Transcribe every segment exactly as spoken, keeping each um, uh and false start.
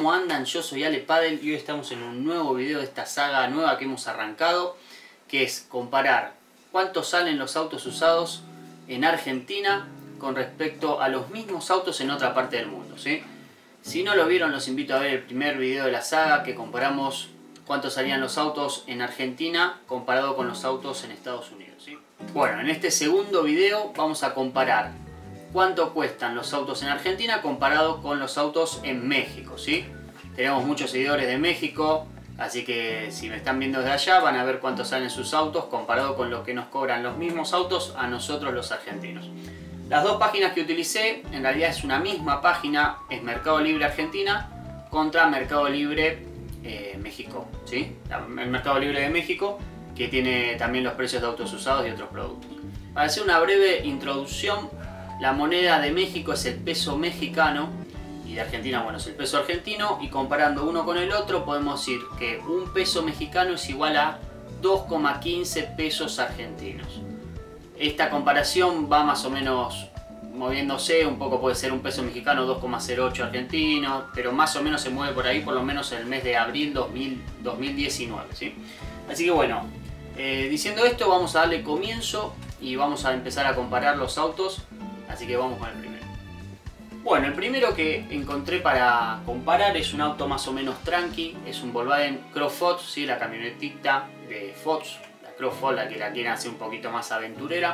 ¿cómo andan? Yo soy Ale Padel y hoy estamos en un nuevo video de esta saga nueva que hemos arrancado, que es comparar cuánto salen los autos usados en Argentina con respecto a los mismos autos en otra parte del mundo, ¿sí? Si no lo vieron, los invito a ver el primer video de la saga, que comparamos cuánto salían los autos en Argentina comparado con los autos en Estados Unidos, ¿sí? Bueno, en este segundo video vamos a comparar cuánto cuestan los autos en Argentina comparado con los autos en México, ¿sí? Tenemos muchos seguidores de México, así que si me están viendo desde allá van a ver cuánto salen sus autos comparado con lo que nos cobran los mismos autos a nosotros los argentinos. Las dos páginas que utilicé en realidad es una misma página, es Mercado Libre Argentina contra Mercado Libre eh, México, ¿sí? El Mercado Libre de México, que tiene también los precios de autos usados y otros productos. Para hacer una breve introducción, la moneda de México es el peso mexicano y de Argentina, bueno, es el peso argentino, y comparando uno con el otro podemos decir que un peso mexicano es igual a dos coma quince pesos argentinos. Esta comparación va más o menos moviéndose, un poco puede ser un peso mexicano dos coma cero ocho argentino, pero más o menos se mueve por ahí, por lo menos en el mes de abril dos mil diecinueve, ¿sí? Así que bueno, eh, diciendo esto vamos a darle comienzo y vamos a empezar a comparar los autos, así que vamos con el primero. Bueno, el primero que encontré para comparar es un auto más o menos tranqui, es un Volkswagen Crofot, ¿sí? La camionetita de Fox, la Crofot, la que la quieren hacer un poquito más aventurera.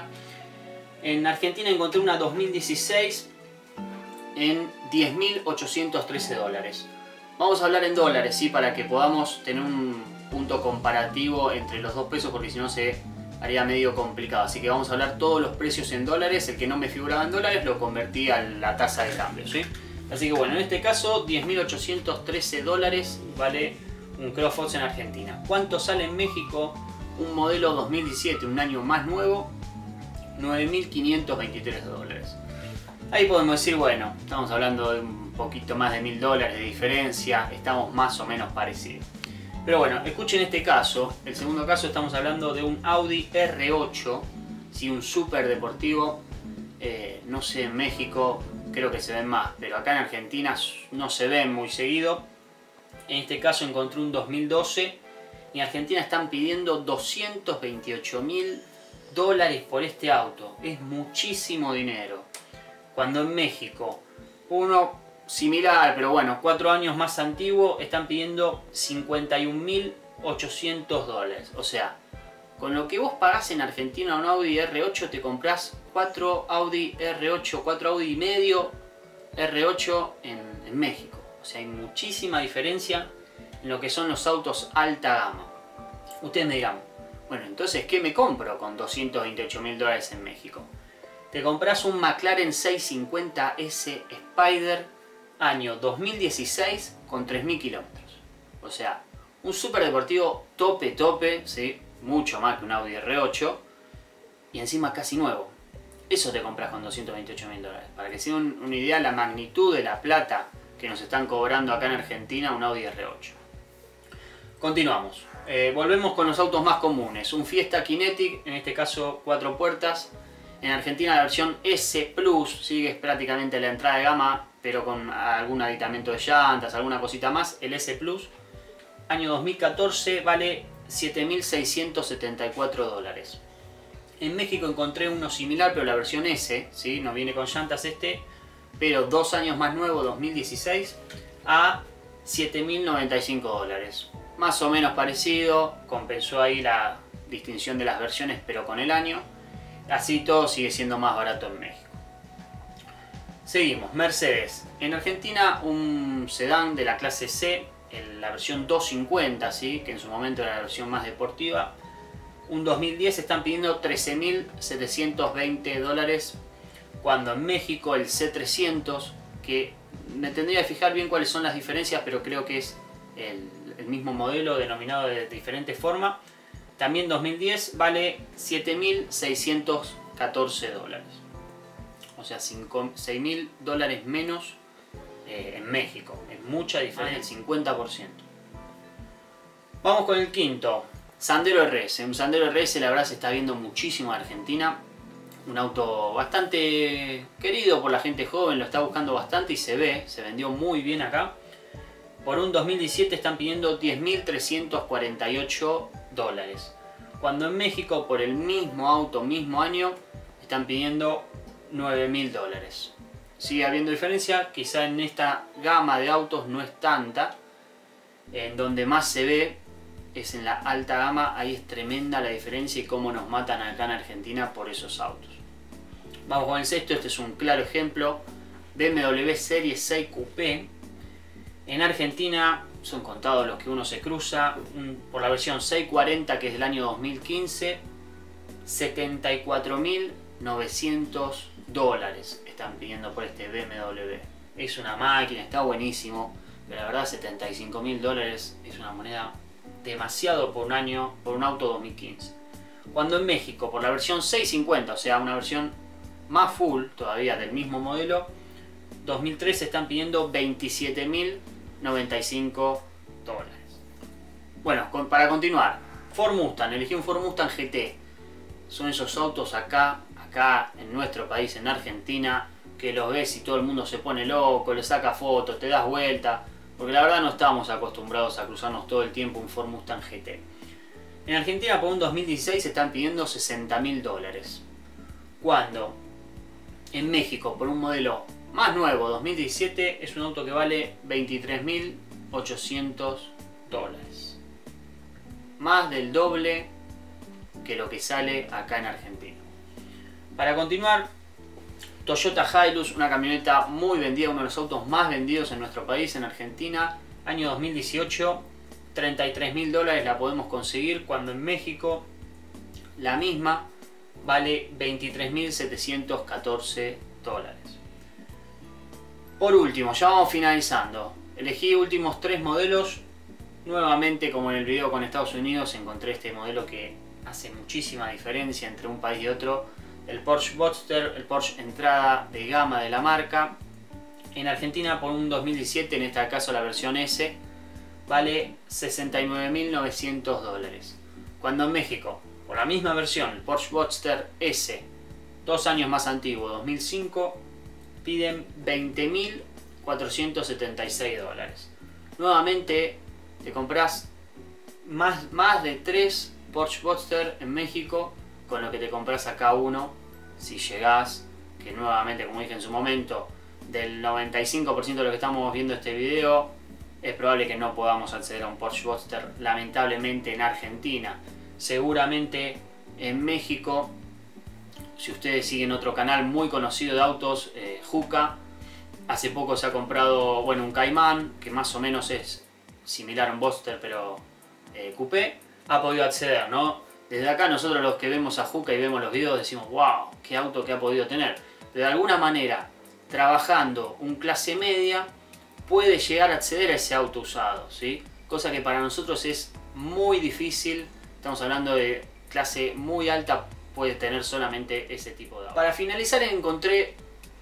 En Argentina encontré una dos mil dieciséis en diez mil ochocientos trece dólares. Vamos a hablar en dólares, ¿sí? Para que podamos tener un punto comparativo entre los dos pesos, porque si no se haría medio complicado. Así que vamos a hablar todos los precios en dólares. El que no me figuraba en dólares lo convertí a la tasa de cambio, ¿sí? Así que bueno, en este caso diez mil ochocientos trece dólares vale un Crofot en Argentina. ¿Cuánto sale en México un modelo dos mil diecisiete, un año más nuevo? nueve mil quinientos veintitrés dólares. Ahí podemos decir, bueno, estamos hablando de un poquito más de mil dólares de diferencia, estamos más o menos parecidos. Pero bueno, escuchen este caso. El segundo caso, estamos hablando de un Audi R ocho, ¿sí? Un súper deportivo. Eh, no sé, en México creo que se ven más, pero acá en Argentina no se ven muy seguido. En este caso encontré un dos mil doce y en Argentina están pidiendo doscientos veintiocho mil dólares por este auto. Es muchísimo dinero. Cuando en México uno similar, pero bueno, cuatro años más antiguo, están pidiendo cincuenta y un mil ochocientos dólares. O sea, con lo que vos pagás en Argentina un Audi R ocho, te comprás cuatro Audi R ocho, cuatro Audi y medio R ocho en, en México. O sea, hay muchísima diferencia en lo que son los autos alta gama. Ustedes me dirán, bueno, entonces, ¿qué me compro con doscientos veintiocho mil dólares en México? Te compras un McLaren seiscientos cincuenta S Spider año dos mil dieciséis con tres mil kilómetros. O sea, un super deportivo tope tope, ¿sí? Mucho más que un Audi R ocho y encima casi nuevo. Eso te compras con doscientos veintiocho mil dólares. Para que sea un, una idea la magnitud de la plata que nos están cobrando acá en Argentina un Audi R ocho. Continuamos. Eh, volvemos con los autos más comunes. Un Fiesta Kinetic, en este caso cuatro puertas. En Argentina la versión S Plus, ¿sí? Que es prácticamente la entrada de gama, pero con algún aditamento de llantas, alguna cosita más. El S Plus, año dos mil catorce, vale siete mil seiscientos setenta y cuatro dólares. En México encontré uno similar, pero la versión S, ¿sí? No viene con llantas este, pero dos años más nuevo, dos mil dieciséis, a siete mil noventa y cinco dólares. Más o menos parecido, compensó ahí la distinción de las versiones, pero con el año. Así todo sigue siendo más barato en México. Seguimos, Mercedes. En Argentina un sedán de la clase C, en la versión doscientos cincuenta, ¿sí? Que en su momento era la versión más deportiva. Un dos mil diez están pidiendo trece mil setecientos veinte dólares, cuando en México el C trescientos, que me tendría que fijar bien cuáles son las diferencias, pero creo que es el, el mismo modelo denominado de diferente forma, también dos mil diez, vale siete mil seiscientos catorce dólares. O sea, seis mil dólares menos eh, en México. Es mucha diferencia, el cincuenta por ciento. Vamos con el quinto. Sandero R S. Un Sandero R S la verdad se está viendo muchísimo en Argentina. Un auto bastante querido por la gente joven, lo está buscando bastante y se ve, se vendió muy bien acá. por un dos mil diecisiete están pidiendo diez mil trescientos cuarenta y ocho dólares. Cuando en México por el mismo auto, mismo año, están pidiendo nueve mil dólares. Sigue habiendo diferencia, quizá en esta gama de autos no es tanta. En donde más se ve es en la alta gama, ahí es tremenda la diferencia y cómo nos matan acá en Argentina por esos autos. Vamos con el sexto, este es un claro ejemplo, B M W Serie seis Coupé. En Argentina son contados los que uno se cruza, por la versión seiscientos cuarenta que es del año dos mil quince, setenta y cuatro mil novecientos dólares están pidiendo por este B M W. Es una máquina, está buenísimo, pero la verdad setenta y cinco mil dólares es una moneda demasiado por un año, por un auto dos mil quince. Cuando en México por la versión seiscientos cincuenta, o sea una versión más full todavía del mismo modelo, dos mil trece están pidiendo veintisiete mil noventa y cinco dólares. Bueno, con, para continuar, Ford Mustang, elegí un Ford Mustang G T. Son esos autos acá, acá en nuestro país, en Argentina, que los ves y todo el mundo se pone loco, le saca fotos, te das vuelta, porque la verdad no estamos acostumbrados a cruzarnos todo el tiempo un Ford Mustang G T. En Argentina por un dos mil dieciséis se están pidiendo sesenta mil dólares. Cuando en México por un modelo más nuevo, dos mil diecisiete, es un auto que vale veintitrés mil ochocientos dólares. Más del doble que lo que sale acá en Argentina. Para continuar, Toyota Hilux, una camioneta muy vendida, uno de los autos más vendidos en nuestro país, en Argentina, año dos mil dieciocho, treinta y tres mil dólares la podemos conseguir, cuando en México la misma vale veintitrés mil setecientos catorce dólares. Por último, ya vamos finalizando, elegí últimos tres modelos, nuevamente como en el video con Estados Unidos encontré este modelo que hace muchísima diferencia entre un país y otro, el Porsche Boxster, el Porsche entrada de gama de la marca. En Argentina por un dos mil diecisiete, en este caso la versión S, vale sesenta y nueve mil novecientos dólares. Cuando en México, por la misma versión, el Porsche Boxster S, dos años más antiguo, dos mil cinco, piden veinte mil cuatrocientos setenta y seis dólares. Nuevamente te compras más, más de tres Porsche Boxster en México con lo que te compras acá uno si llegás, que nuevamente como dije en su momento, del noventa y cinco por ciento de lo que estamos viendo este video es probable que no podamos acceder a un Porsche Boxster lamentablemente en Argentina. Seguramente en México, si ustedes siguen otro canal muy conocido de autos, eh, Juca, hace poco se ha comprado bueno, un Caimán que más o menos es similar a un Boxster pero eh, coupé, ha podido acceder, ¿no? Desde acá nosotros los que vemos a Juca y vemos los videos decimos wow, qué auto que ha podido tener. De alguna manera, trabajando un clase media, puede llegar a acceder a ese auto usado, ¿sí? Cosa que para nosotros es muy difícil, estamos hablando de clase muy alta, puede tener solamente ese tipo de auto. Para finalizar encontré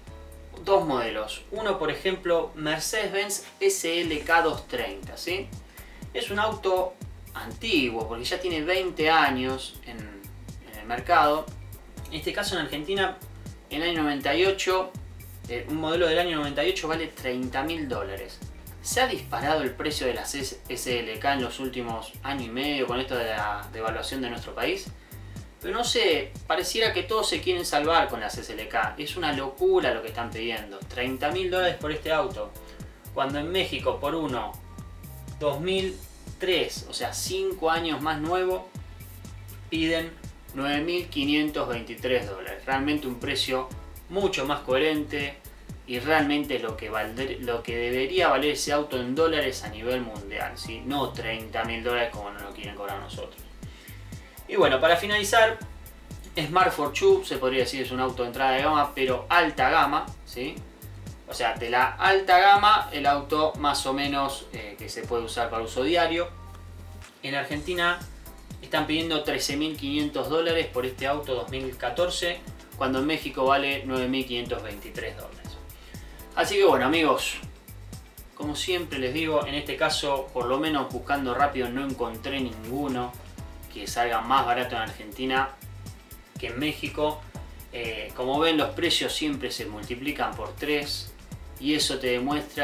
dos modelos. Uno por ejemplo, Mercedes-Benz S L K doscientos treinta, ¿sí? Es un auto antiguo, porque ya tiene veinte años en, en el mercado. En este caso en Argentina, en el año noventa y ocho, eh, un modelo del año noventa y ocho vale treinta mil dólares. Se ha disparado el precio de las S L K en los últimos años y medio con esto de la devaluación de nuestro país. Pero no sé, pareciera que todos se quieren salvar con las S L K. Es una locura lo que están pidiendo. treinta mil dólares por este auto. Cuando en México por uno, dos mil tres, o sea cinco años más nuevo, piden nueve mil quinientos veintitrés dólares. Realmente un precio mucho más coherente y realmente lo que, valdr lo que debería valer ese auto en dólares a nivel mundial, ¿sí? No treinta mil dólares como nos lo quieren cobrar nosotros. Y bueno, para finalizar, Smart Fortwo, se podría decir es un auto de entrada de gama, pero alta gama, ¿sí? O sea, de la alta gama, el auto más o menos eh, que se puede usar para uso diario. En Argentina están pidiendo trece mil quinientos dólares por este auto dos mil catorce, cuando en México vale nueve mil quinientos veintitrés dólares. Así que bueno amigos, como siempre les digo, en este caso, por lo menos buscando rápido, no encontré ninguno que salga más barato en Argentina que en México. Eh, como ven, los precios siempre se multiplican por tres y eso te demuestra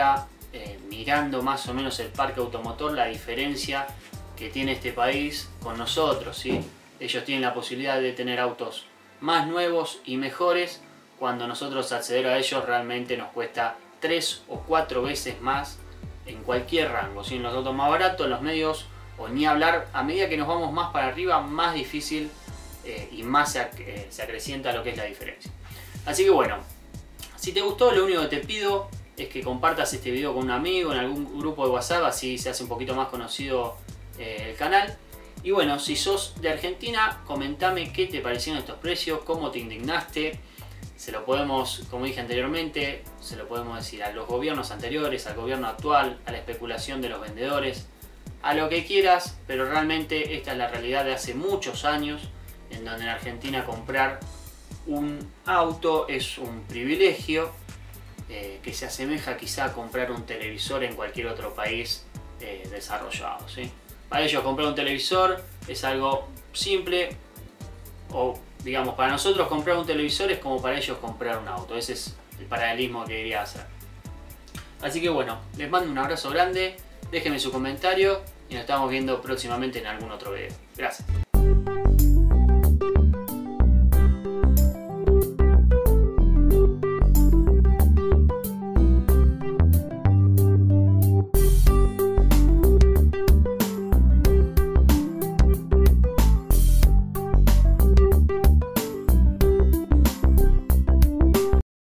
eh, mirando más o menos el parque automotor, la diferencia que tiene este país con nosotros, ¿sí? Ellos tienen la posibilidad de tener autos más nuevos y mejores, cuando nosotros acceder a ellos realmente nos cuesta tres o cuatro veces más en cualquier rango, ¿sí? En los autos más baratos, en los medios, o ni hablar. A medida que nos vamos más para arriba, más difícil eh, y más se, eh, se acrecienta lo que es la diferencia. Así que bueno, si te gustó, lo único que te pido es que compartas este video con un amigo en algún grupo de WhatsApp, así se hace un poquito más conocido eh, el canal. Y bueno, si sos de Argentina, comentame qué te parecieron estos precios, cómo te indignaste. Se lo podemos, como dije anteriormente, se lo podemos decir a los gobiernos anteriores, al gobierno actual, a la especulación de los vendedores, a lo que quieras, pero realmente esta es la realidad de hace muchos años, en donde en Argentina comprar un auto es un privilegio eh, que se asemeja quizá a comprar un televisor en cualquier otro país eh, desarrollado, ¿sí? Para ellos comprar un televisor es algo simple, o digamos, para nosotros comprar un televisor es como para ellos comprar un auto. Ese es el paralelismo que quería hacer. Así que bueno, les mando un abrazo grande, déjenme su comentario y nos estamos viendo próximamente en algún otro video. Gracias.